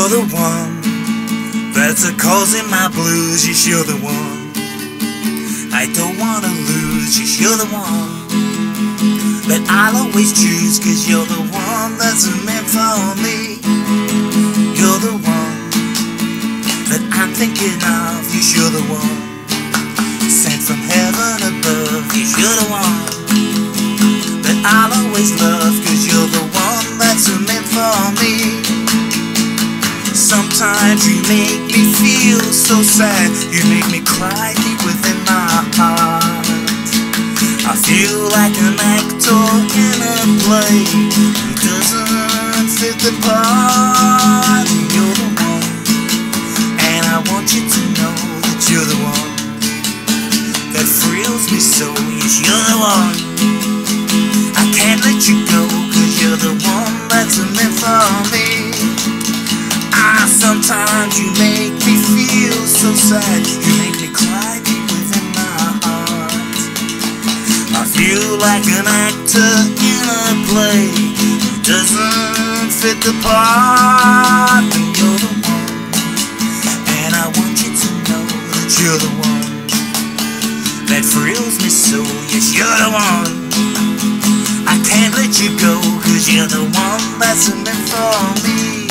the one that's causing my blues. Yes, you're the one I don't wanna lose. Yes, you're the one that I'll always choose, 'cause you're the one that's meant for me. You're the one that I'm thinking of. Yes, you're the one sent from heaven above. Yes, you're the one that I'll always love, 'cause you're the one that's meant for me. Sometimes you make me feel so sad, you make me cry deep within my heart. I feel like an actor in a play who doesn't fit the part. You're the one, and I want you to know that you're the one that thrills me so. Yes, you're the one, I can't let you go, 'cause you're the one that's meant for me. Sometimes you make me feel so sad, you make me cry deep within my heart. I feel like an actor in a play who doesn't fit the part. And you're the one, and I want you to know that you're the one that thrills me so. Yes, you're the one, I can't let you go, 'cause you're the one that's meant for me.